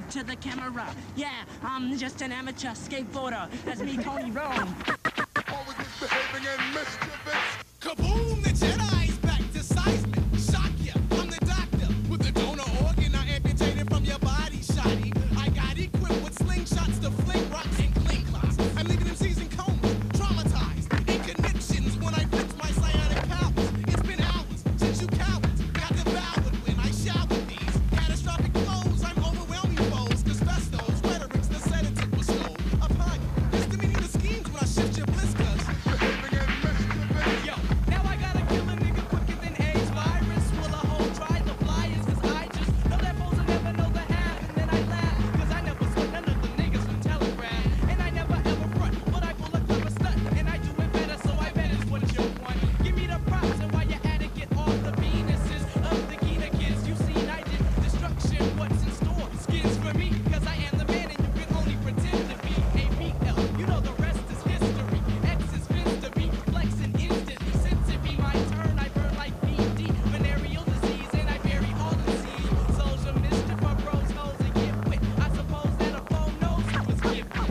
to the camera. Yeah, I'm just an amateur skateboarder. That's me, Tony Rome. Always misbehaving and mischievous. Kaboom! The Jedi's back to seismic. Shock ya! I'm the doctor with the donor organ. I amputated from your body, shoddy. I got equipped with slingshots to fling rocks and cling clocks. I'm leaving them seasoned comas, traumatized, in connections when I fix my psionic powers. It's been hours since you cowards got devoured when I showered these catastrophic flows. I'm overwhelming foes, cause festos, rhetorics, the sedative was stole upon you. Misdemeaning the schemes when I shift your bliss, cause Behaving and mischievous. yo, now I gotta kill a nigga quicker than AIDS virus. Will a hoe try the flyers? Cause I just know that foes will never know the half. And then I laugh, cause I never saw none of the niggas from Telegram. And I never ever front, but I pull a clever stunt. And I do it better, so I bet it's what you want. Give me the props, and while you're at it, get off the Venuses of the Gina kids. You seen I did destruction, what's in store? Skins for me, cause I am the man, and you can only pretend to be a BL. You know the rest is history. X is fins to be flexing instantly. Since it be my turn, I burn like BD, venereal disease, and I bury all the seeds. Souls of mischief are bros, hoes, and get wit. I suppose that a phone knows who was gifted.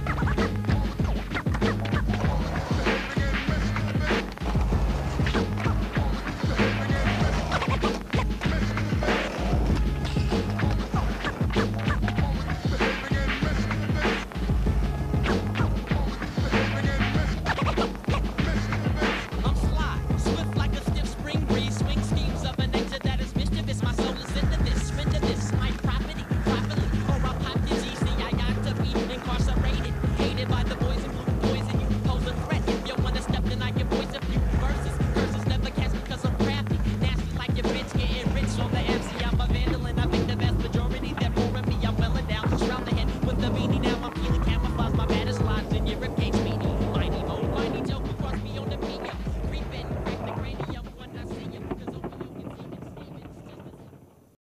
I'm sly, swift like a stiff spring breeze. Swing schemes of an exit that is mischievous. My soul is into this, render this my property, properly. Or I'll pop disease. See, I got to be incarcerated, hated by the boys in blue poison. You pose a threat. If you wanna step, then I can voice a few verses. Curses never cast because I'm crafty, nasty like your bitch getting rich on the MC. I'm a vandal and I think the vast majority that more me. I'm well endowed, just round the head with the beanie. Now I'm feeling